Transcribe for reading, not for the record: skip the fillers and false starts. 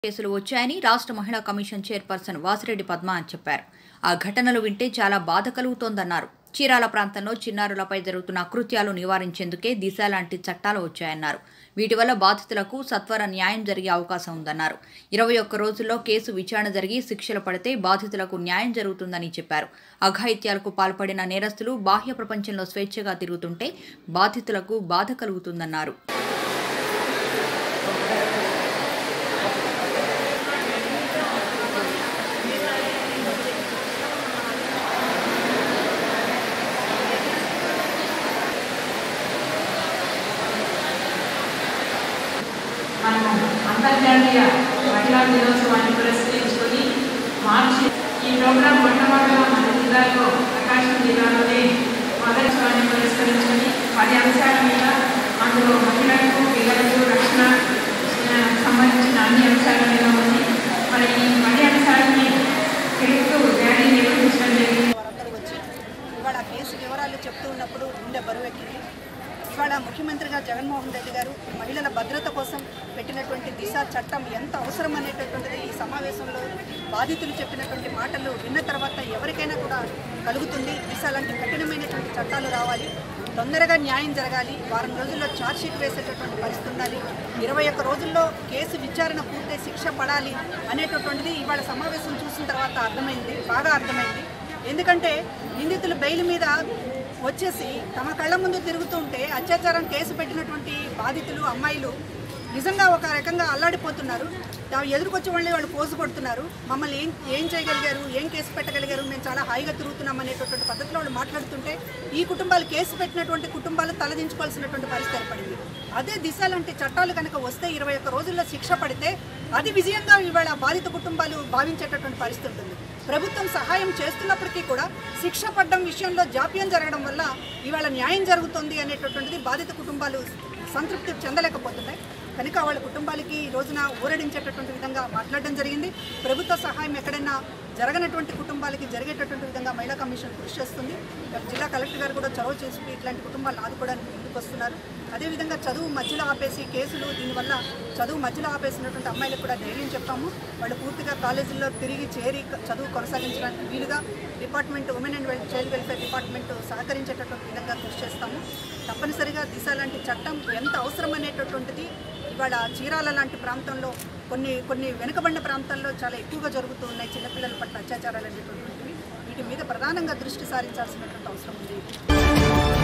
కేసులు వచ్చాయని రాష్ట్ర మహిళా కమిషన్ చైర్పర్సన్ వాసిరెడ్డి పద్మ చెప్పారు. ఆ ఘటనలు వింటే చాలా బాధ కలుగుతోందన్నారు. చీరాల ప్రాంతంలో చిన్నారులపై జరుగుతున్న అకృత్యాలు నివారించేందుకే దిశ లాంటి చట్టాలు వచ్చాయన్నారు. వీటి వల్ల బాధితులకు సత్వర న్యాయం జరిగే అవకాశం ఉందన్నారు. 21 రోజుల్లో కేసు విచారణ జరిగి శిక్షలు పడితే బాధితులకు న్యాయం జరుగుతుందని చెప్పారు. అఘాయిత్యాలకు పాల్పడిన నేరస్తులు బాహ్య ప్రపంచంలో స్వేచ్ఛగా తిరుగుతుంటే బాధితులకు బాధ కలుగుతుందన్నారు. మనము అంతర్జాతీయ మహిళా దినోత్సవాన్ని పురస్కరించుకొని మార్చి ఈ ప్రోగ్రాం మొట్టమొదటిగా మన జిల్లాలో ప్రకాశం జిల్లాలోనే మహోత్సవాన్ని పురస్కరించుకొని 10 అంశాల మీద అందులో మహిళలకు పిల్లలకు రక్షణ సంబంధించిన అన్ని అంశాల మీద ఉంది. మరి ఈ 10 అంశాలని తెలుపుతూ ర్యాలీ నిర్వహించడం జరిగింది. వారందరూ వచ్చి ఇవాళ కేసు వివరాలు చెప్తూ ఉన్నప్పుడు గుండె బరువెక్కింది. ఇవాళ ముఖ్యమంత్రిగా జగన్మోహన్ రెడ్డి గారు మహిళల భద్రత కోసం పెట్టినటువంటి దిశ చట్టం ఎంత అవసరం అనేటటువంటిది ఈ సమావేశంలో బాధితులు చెప్పినటువంటి మాటలు విన్న తర్వాత ఎవరికైనా కూడా కలుగుతుంది. దిశ లాంటి కఠినమైనటువంటి చట్టాలు రావాలి, తొందరగా న్యాయం జరగాలి, వారం రోజుల్లో ఛార్జ్షీట్ వేసేటటువంటి పరిస్థితి ఉండాలి, 21 రోజుల్లో కేసు విచారణ పూర్తి శిక్ష పడాలి అనేటటువంటిది ఇవాళ సమావేశం చూసిన తర్వాత అర్థమైంది, బాగా అర్థమైంది. ఎందుకంటే నిందితులు బెయిల్ మీద వచ్చేసి తమ కళ్ళ ముందు తిరుగుతుంటే అత్యాచారం కేసు పెట్టినటువంటి బాధితులు అమ్మాయిలు నిజంగా ఒక రకంగా అల్లాడిపోతున్నారు. ఎదురుకొచ్చి వాళ్ళు పోజు కొడుతున్నారు. మమ్మల్ని ఏం చేయగలిగారు, ఏం కేసు పెట్టగలిగారు, మేము చాలా హాయిగా తిరుగుతున్నాం అనేటటువంటి పద్ధతిలో వాళ్ళు మాట్లాడుతుంటే ఈ కుటుంబాలు కేసు పెట్టినటువంటి కుటుంబాలు తలదించుకోవాల్సినటువంటి పరిస్థితి ఏర్పడింది. అదే దిశ లాంటి చట్టాలు కనుక వస్తే 21 రోజుల్లో శిక్ష పడితే అది విజయంగా ఇవాళ బాధిత కుటుంబాలు భావించేటటువంటి పరిస్థితి ఉంటుంది. ప్రభుత్వం సహాయం చేస్తున్నప్పటికీ కూడా శిక్ష పడ్డం విషయంలో జాప్యం జరగడం వల్ల ఇవాళ న్యాయం జరుగుతుంది అనేటటువంటిది బాధిత కుటుంబాలు సంతృప్తి చెందలేకపోతున్నాయి. కనుక వాళ్ళ కుటుంబాలకి ఈ రోజున ఊరడించేటటువంటి విధంగా మాట్లాడడం జరిగింది. ప్రభుత్వ సహాయం ఎక్కడైనా జరగనటువంటి కుటుంబాలకి జరిగేటటువంటి విధంగా మహిళా కమిషన్ కృషి చేస్తుంది. జిల్లా కలెక్టర్ గారు కూడా చొరవ చేసి ఇట్లాంటి కుటుంబాలను ఆదుకోవడానికి ముందుకు వస్తున్నారు. అదేవిధంగా చదువు మధ్యలో ఆపేసి కేసులు దీనివల్ల చదువు మధ్యలో ఆపేసినటువంటి అమ్మాయిలకు కూడా ధైర్యం చెప్పాము. వాళ్ళు పూర్తిగా కాలేజీల్లో తిరిగి చేరి చదువు కొనసాగించడానికి వీలుగా department women and child welfare department సహకరించేటటువంటి విధంగా కృషి చేస్తాము. తప్పనిసరిగా దిశ లాంటి చట్టం ఎంత అవసరం అనేటటువంటిది ఇవాళ చీరాల లాంటి ప్రాంతంలో కొన్ని వెనుకబడిన ప్రాంతాల్లో చాలా ఎక్కువగా జరుగుతూ ఉన్నాయి. చిన్నపిల్లల పట్ల అత్యాచారాలు అనేటువంటివి వీటి మీద ప్రధానంగా దృష్టి సారించాల్సినటువంటి అవసరం ఉంది.